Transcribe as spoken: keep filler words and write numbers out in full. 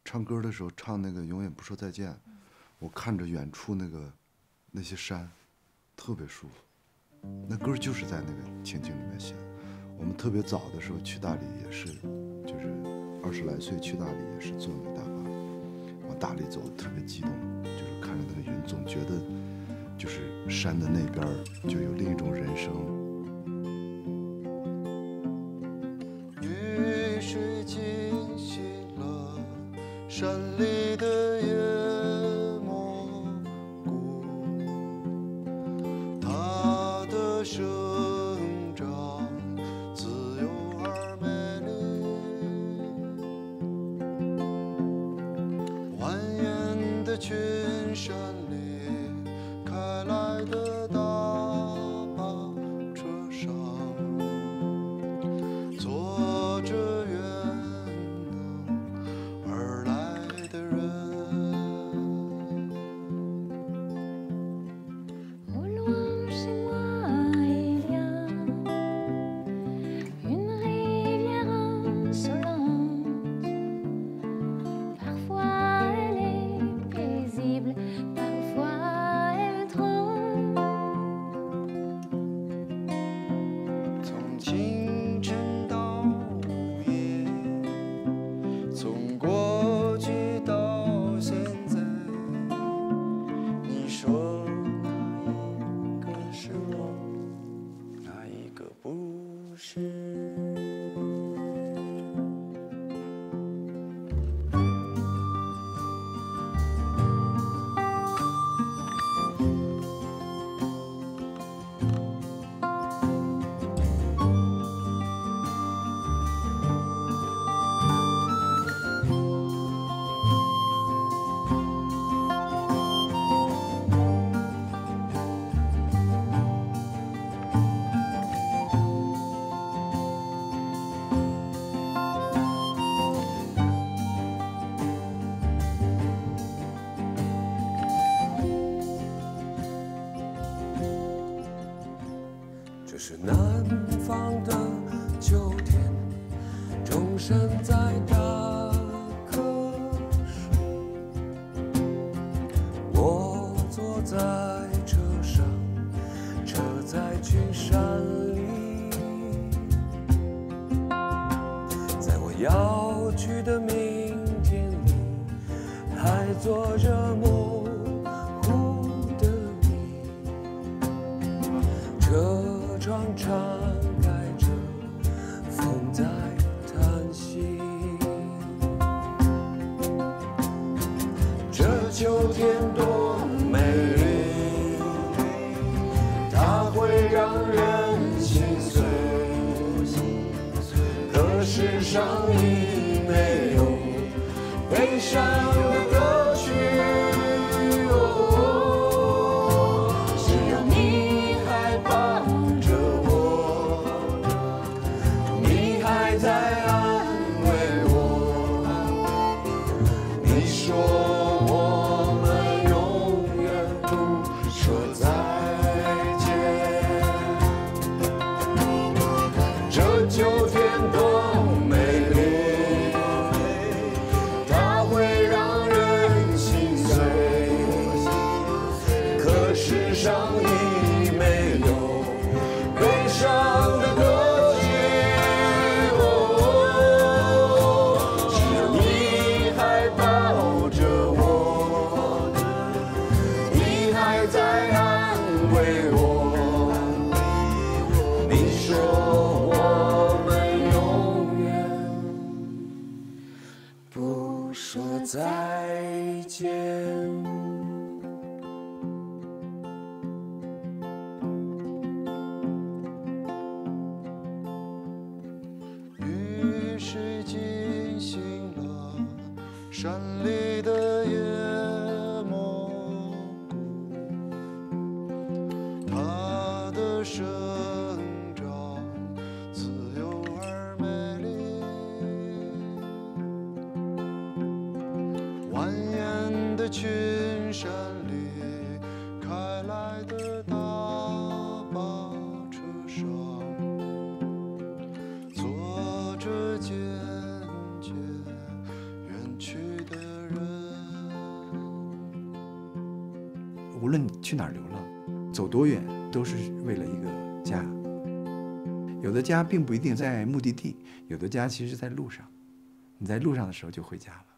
唱歌的时候唱那个《永远不说再见》，我看着远处那个那些山，特别舒服。那歌就是在那个情景里面写的。我们特别早的时候去大理也是，就是二十来岁去大理也是坐那个大巴，往大理走的特别激动，就是看着那个云，总觉得就是山的那边就有另一种人生。 雨水浸洗了山里的野蘑菇，它的生长自由而美丽，蜿蜒的群山里开来的大巴车上，坐着远能而来的人。 Au loin chez moi, il y a une rivière insolente. Parfois elle est paisible, parfois elle tremble. 从清晨到午夜，从过去到现在，你说哪一个是我，哪一个不是？这是南方的秋天，钟声在打瞌睡。我坐在车上，车在群山里，在我要去的明天里，还坐着模糊的你。车窗敞开着，风在叹息。这秋天多美丽，它会让人心碎。可世上已没有悲伤的歌曲。哦，只有你还抱着我，你还在安慰我。你说我们永远不说再见。这秋天多美丽，它会让人心碎。可世上已没有悲伤的歌曲。哦，只有你还抱着我，你还在安慰我。你说我们永远不说再见。雨水浸醒了山里的野蘑菇，它的生长自由而美丽，蜿蜒的群山里开来的大巴车上，坐着渐渐远去的无论你去哪儿流浪，走多远，都是为了一个家。有的家并不一定在目的地，有的家其实在路上。你在路上的时候就回家了。